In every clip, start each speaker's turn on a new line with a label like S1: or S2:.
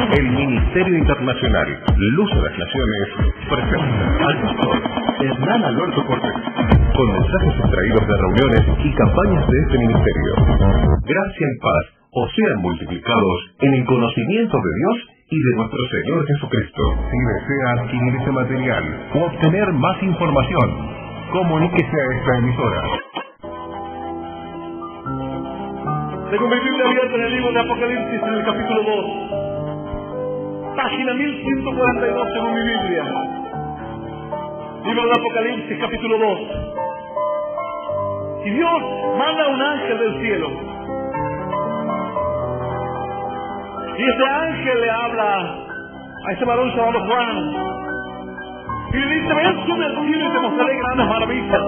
S1: El Ministerio Internacional Luz de las Naciones presenta al pastor Hernán Alberto Cortés con mensajes extraídos de reuniones y campañas de este ministerio. Gracia y paz os sean multiplicados en el conocimiento de Dios y de nuestro Señor Jesucristo. Si desea adquirir este material o obtener más información, comuníquese a esta emisora.
S2: Tengo mi Biblia abierta en el libro de Apocalipsis, en el capítulo 2. Página 1142 según mi Biblia. Libro de Apocalipsis, capítulo 2. Y Dios manda un ángel del cielo. Y ese ángel le habla a ese varón llamado Juan. Y le dice: ven, sube al cielo y te mostraré grandes maravillas.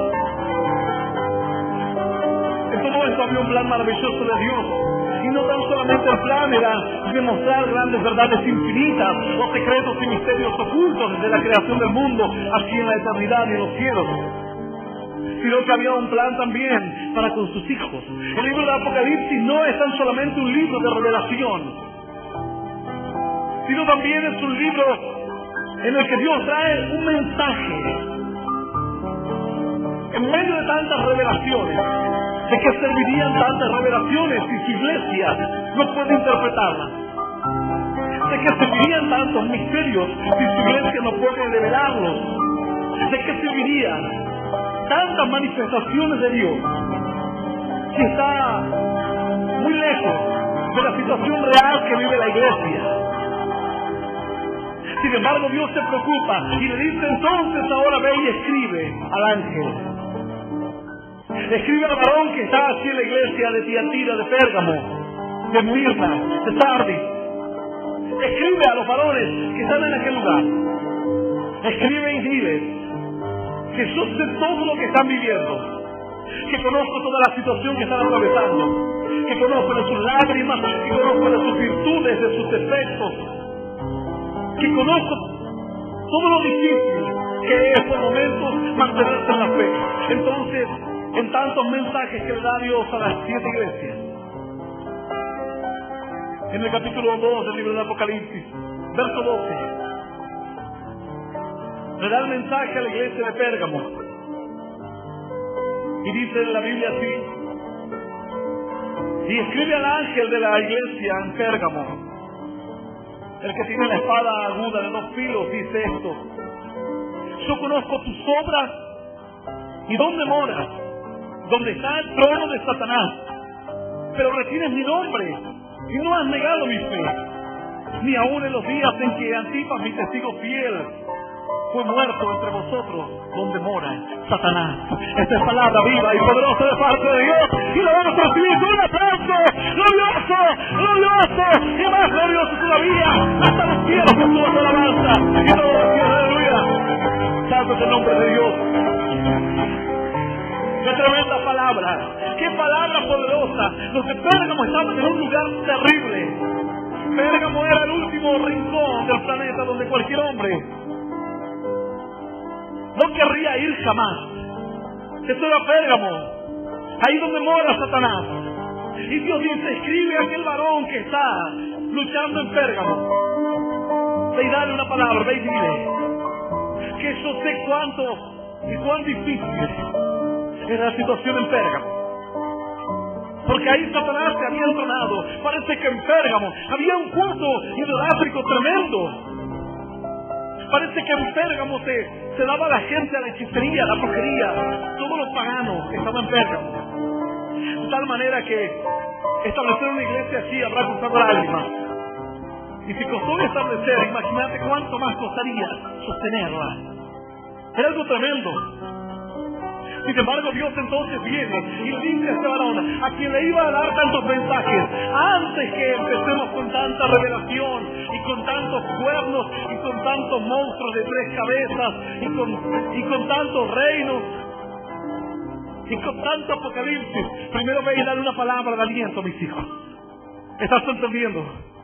S2: En todo esto había un plan maravilloso de Dios. Y no tan solamente el plan era demostrar grandes verdades infinitas o secretos y misterios ocultos desde la creación del mundo aquí en la eternidad y en los cielos, sino que había un plan también para con sus hijos. El libro de Apocalipsis no es tan solamente un libro de revelación, sino también es un libro en el que Dios trae un mensaje. En medio de tantas revelaciones, ¿de qué servirían tantas revelaciones si su iglesia no puede interpretarlas? ¿De qué servirían tantos misterios si su iglesia no puede revelarlos? ¿De qué servirían tantas manifestaciones de Dios si está muy lejos de la situación real que vive la iglesia? Sin embargo, Dios se preocupa y le dice: entonces ahora ve y escribe al ángel. Escribe al varón que está aquí en la iglesia de Tiatira, de Pérgamo, de Mirna, de Sardis. Escribe a los varones que están en aquel lugar. Escribe y diles que yo sé todo lo que están viviendo, que conozco toda la situación que están atravesando, que conozco de sus lágrimas, que conozco de sus virtudes, de sus defectos, que conozco todo lo difícil que es por momentos mantenerse en la fe. Entonces, en tantos mensajes que le da Dios a las 7 iglesias, en el capítulo 2 del libro de Apocalipsis, verso 12, le da el mensaje a la iglesia de Pérgamo. Y dice en la Biblia así: y escribe al ángel de la iglesia en Pérgamo, el que tiene la espada aguda de 2 filos, dice esto: yo conozco tus obras y dónde moras, donde está el trono de Satanás, pero retienes mi nombre y no has negado mi fe, ni aun en los días en que Antipas, mi testigo fiel, fue muerto entre vosotros, donde mora Satanás. Esta es palabra viva y poderosa de parte de Dios, y la vamos a recibir con un aplauso glorioso, glorioso y más glorioso todavía, hasta los cielos con toda su alabanza y todo el cielo. Aleluya. Santo es el nombre de Dios. ¡Qué tremenda palabra! ¡Qué palabra poderosa! Los de Pérgamo estaban en un lugar terrible. Pérgamo era el último rincón del planeta donde cualquier hombre no querría ir jamás. Esto era Pérgamo, ahí donde mora Satanás. Y Dios dice: escribe a aquel varón que está luchando en Pérgamo, ve y dale una palabra, ve y dile que yo sé cuánto y cuán difícil era la situación en Pérgamo, porque ahí Satanás se había entronado. Parece que en Pérgamo había un culto idolátrico tremendo. Parece que en Pérgamo se daba a la gente a la hechicería, a la brujería, todos los paganos estaban en Pérgamo. De tal manera que establecer una iglesia así habrá costado lágrimas. Y si costó establecer, imagínate cuánto más costaría sostenerla. Era algo tremendo. Sin embargo, Dios entonces viene y le dice a este varón, a quien le iba a dar tantos mensajes, antes que empecemos con tanta revelación y con tantos cuernos y con tantos monstruos de 3 cabezas y con tantos reinos y con tanto apocalipsis, primero ve y dale una palabra de aliento a mis hijos. ¿Estás entendiendo?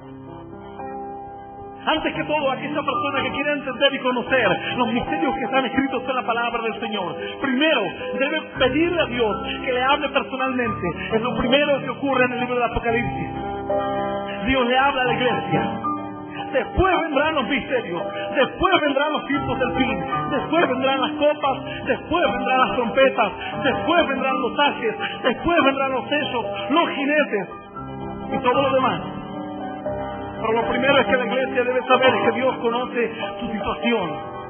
S2: Antes que todo, aquella persona que quiere entender y conocer los misterios que están escritos en la palabra del Señor, primero debe pedirle a Dios que le hable personalmente. Es lo primero que ocurre en el libro del Apocalipsis. Dios le habla a la iglesia. después vendrán los misterios, después vendrán los tiempos del fin, después vendrán las copas, después vendrán las trompetas, después vendrán los haces, después vendrán los sellos, los jinetes y todo lo demás. Pero lo primero es que la iglesia debe saber que Dios conoce su situación.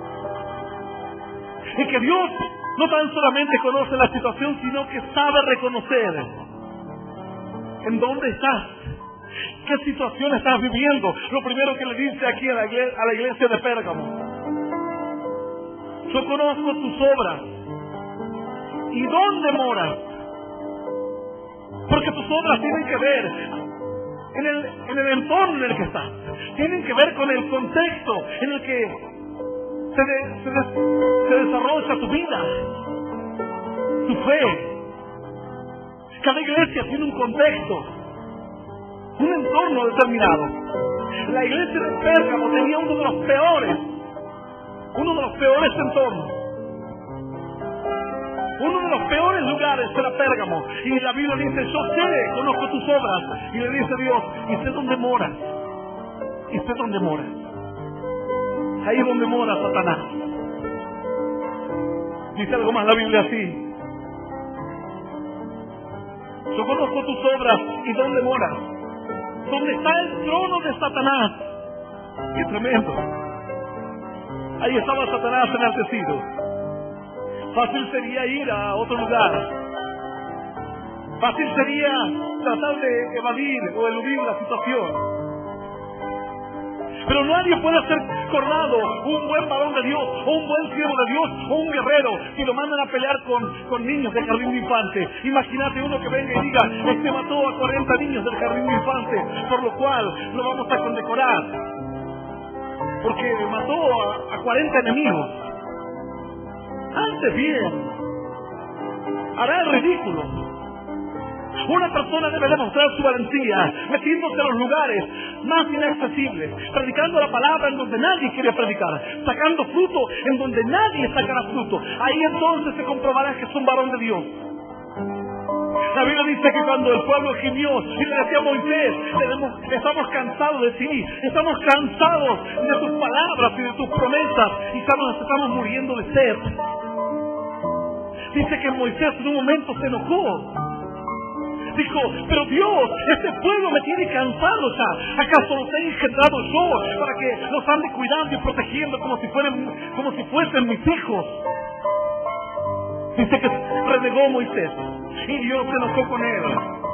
S2: Y que Dios no tan solamente conoce la situación, sino que sabe reconocer en dónde estás, qué situación estás viviendo. Lo primero que le dice aquí a la iglesia de Pérgamo: yo conozco tus obras y dónde moras. Porque tus obras tienen que ver en el entorno en el que estás, tienen que ver con el contexto en el que se desarrolla tu vida, tu fe. Cada iglesia tiene un contexto, un entorno determinado. La iglesia de Pérgamo tenía uno de los peores entornos. Uno de los peores lugares era Pérgamo. Y la Biblia dice: yo sé, conozco tus obras. Y le dice Dios: y sé dónde moras. Y sé dónde moras. Ahí es donde mora Satanás. Dice algo más la Biblia así: yo conozco tus obras y dónde moras. Donde está el trono de Satanás. ¡Qué tremendo! Ahí estaba Satanás enaltecido. Fácil sería ir a otro lugar. Fácil sería tratar de evadir o eludir la situación. Pero nadie puede ser coronado un buen varón de Dios, o un buen siervo de Dios, o un guerrero, si lo mandan a pelear con niños del jardín de infantes. Imagínate uno que venga y diga: este mató a 40 niños del jardín de infantes, por lo cual lo vamos a condecorar, porque mató a 40 enemigos. Antes bien, hará el ridículo. Una persona debe demostrar su valentía metiéndose a los lugares más inaccesibles, predicando la palabra en donde nadie quiere predicar, sacando fruto en donde nadie sacará fruto. Ahí entonces se comprobará que es un varón de Dios. La Biblia dice que cuando el pueblo gimió y le decía a Moisés: estamos cansados de ti, estamos cansados de tus palabras y de tus promesas, y estamos muriendo de sed. Dice que Moisés en un momento se enojó. Dijo: pero Dios, este pueblo me tiene cansado ya. ¿Acaso los he engendrado yo para que los ande cuidando y protegiendo como si fuesen mis hijos? Dice que renegó Moisés y Dios se enojó con él.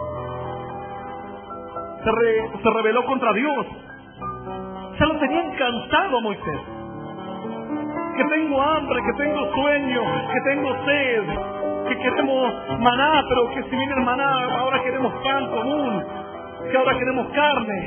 S2: Se rebeló contra Dios. Ya lo tenían cansado a Moisés. Que tengo hambre, que tengo sueño, que tengo sed, que queremos maná, pero que si viene el maná ahora queremos pan común, que ahora queremos carne.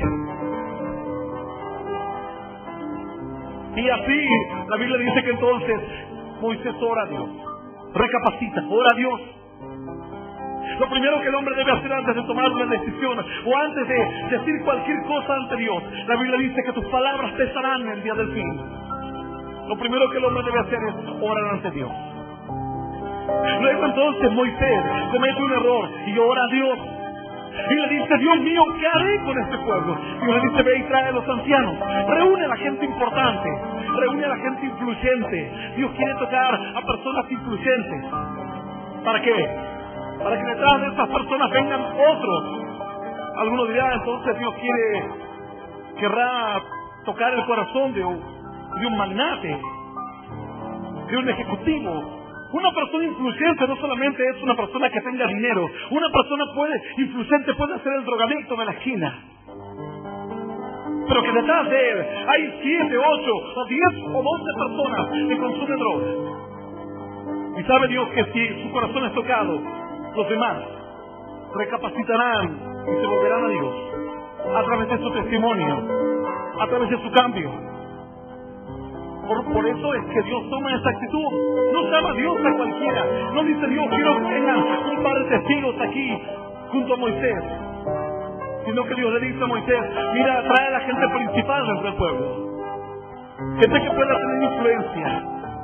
S2: Y así la Biblia dice que entonces Moisés ora a Dios, recapacita, ora a Dios. Lo primero que el hombre debe hacer antes de tomar una decisión o antes de decir cualquier cosa ante Dios, la Biblia dice que tus palabras pesarán en el día del fin. Lo primero que el hombre debe hacer es orar ante Dios. Luego entonces Moisés comete un error y ora a Dios. Y le dice: Dios mío, ¿qué haré con este pueblo? Y le dice: ve y trae a los ancianos. Reúne a la gente importante. Reúne a la gente influyente. Dios quiere tocar a personas influyentes. ¿Para qué? Para que detrás de estas personas vengan otros. Algunos dirán: entonces Dios querrá tocar el corazón de un magnate, de un ejecutivo. Una persona influyente no solamente es una persona que tenga dinero. Una persona influyente puede ser el drogadicto de la esquina, pero que detrás de él hay 7, 8, o 10 o 12 personas que consumen drogas. Y sabe Dios que si su corazón es tocado, los demás recapacitarán y se volverán a Dios a través de su testimonio, a través de su cambio. Por eso es que Dios toma esa actitud. No llama a Dios a cualquiera. No dice Dios: quiero que tengan un par de testigos aquí junto a Moisés. Sino que Dios le dice a Moisés: mira, trae a la gente principal dentro del pueblo, gente que pueda tener influencia.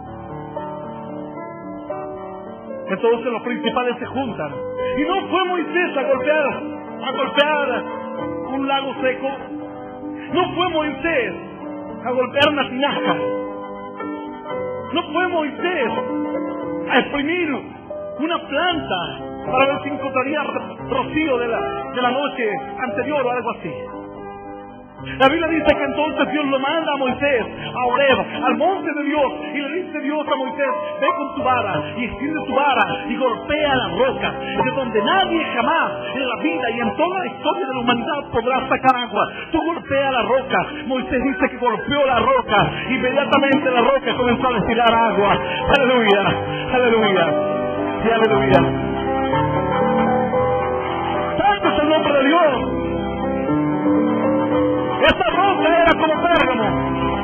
S2: Entonces los principales se juntan. Y no fue Moisés a golpear un lago seco. No fue Moisés a golpear una tinaja. No fue Moisés a exprimir una planta para ver si encontraría rocío de la noche anterior o algo así. La Biblia dice que entonces Dios lo manda a Moisés a Horeb, al monte de Dios, y le dice Dios a Moisés: ve con tu vara y extiende tu vara y golpea la roca, de donde nadie jamás en la vida y en toda la historia de la humanidad podrá sacar agua. Tú golpea la roca. Moisés dice que golpeó la roca, inmediatamente la roca comenzó a destilar agua. Aleluya, aleluya y aleluya. Santo es el nombre de Dios. Esta roca era como Pérgamo.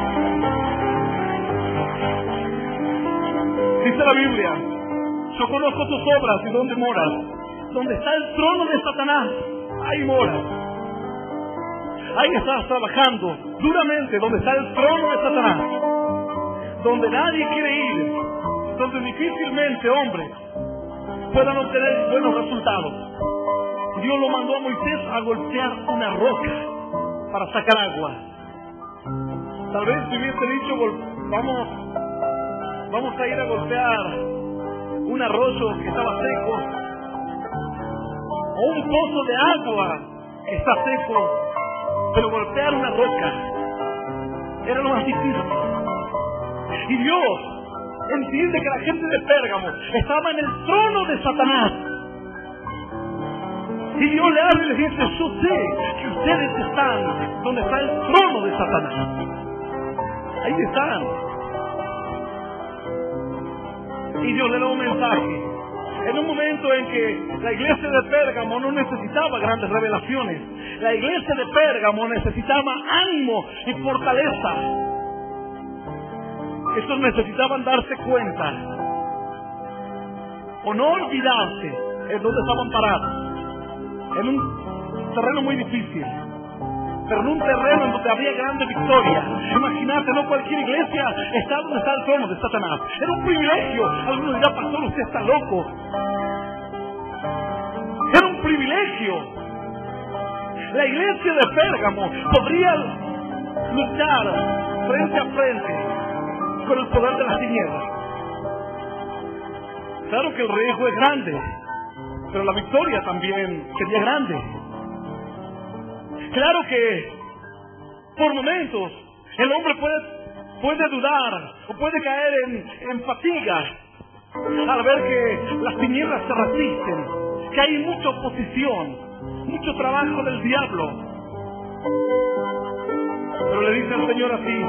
S2: Dice la Biblia: yo conozco tus obras y dónde moras. Donde está el trono de Satanás, ahí moras. Ahí estás trabajando duramente, donde está el trono de Satanás. Donde nadie quiere ir. Donde difícilmente hombres puedan obtener buenos resultados. Dios lo mandó a Moisés a golpear una roca para sacar agua. Tal vez si hubiese dicho: vamos a ir a golpear un arroyo que estaba seco, o un pozo de agua que está seco, pero golpear una roca era lo más difícil. Y Dios entiende que la gente de Pérgamo estaba en el trono de Satanás. Y Dios le habla y le dice: yo sé que ustedes están donde está el trono de Satanás. Ahí están. Y Dios le da un mensaje. En un momento en que la iglesia de Pérgamo no necesitaba grandes revelaciones. La iglesia de Pérgamo necesitaba ánimo y fortaleza. Estos necesitaban darse cuenta, o no olvidarse en donde estaban parados. En un terreno muy difícil, pero en un terreno en donde había grande victoria. Imagínate, no cualquier iglesia está donde está el trono de Satanás. Era un privilegio. Algunos dirán: pastor, usted está loco. Era un privilegio. La iglesia de Pérgamo podría luchar frente a frente con el poder de las tinieblas. Claro que el riesgo es grande, pero la victoria también sería grande. Claro que por momentos el hombre puede dudar o puede caer en fatiga al ver que las tinieblas se resisten, que hay mucha oposición, mucho trabajo del diablo. Pero le dice al Señor así: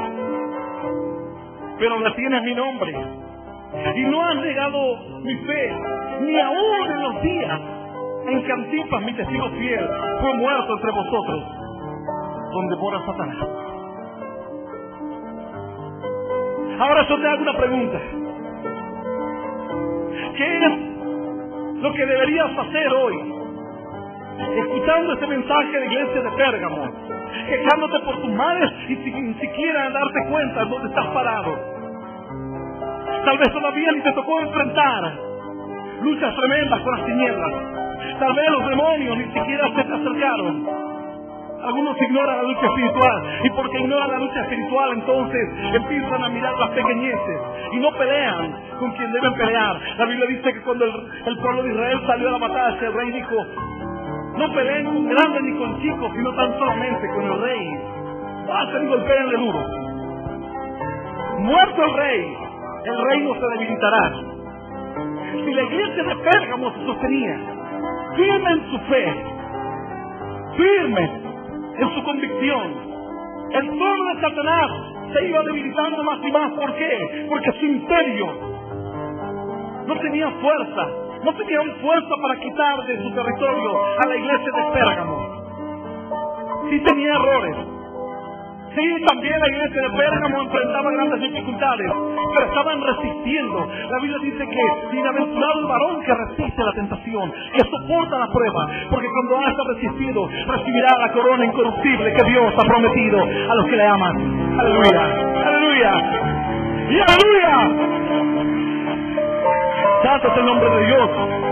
S2: pero retienes mi nombre y no has negado mi fe, ni aún en los días en que Antipas, mi testigo fiel, fue muerto entre vosotros, donde mora Satanás. Ahora yo te hago una pregunta: ¿qué es lo que deberías hacer hoy? Escuchando este mensaje de la iglesia de Pérgamo, quejándote por tus males y sin siquiera darte cuenta de dónde estás parado. Tal vez todavía ni te tocó enfrentar luchas tremendas con las tinieblas. Tal vez los demonios ni siquiera se te acercaron. Algunos ignoran la lucha espiritual, y porque ignoran la lucha espiritual, entonces empiezan a mirar las pequeñeces y no pelean con quien deben pelear. La Biblia dice que cuando el pueblo de Israel salió a la batalla, el rey dijo: no peleen con grandes ni con chicos, sino tan solamente con el rey. Pasen y golpeenle duro. Muerto el reino se debilitará. Si la iglesia de Pérgamo se sostenía firme en su fe, firme en su convicción, el trono de Satanás se iba debilitando más y más. ¿Por qué? Porque su imperio no tenía fuerza. No tenían fuerza para quitar de su territorio a la iglesia de Pérgamo. Sí tenía errores. Sí, también la iglesia de Pérgamo enfrentaba grandes dificultades, pero estaban resistiendo. La Biblia dice que bienaventurado el varón que resiste la tentación, que soporta la prueba, porque cuando haya resistido, recibirá la corona incorruptible que Dios ha prometido a los que le aman. Aleluya, aleluya y aleluya. Santo es el nombre de Dios.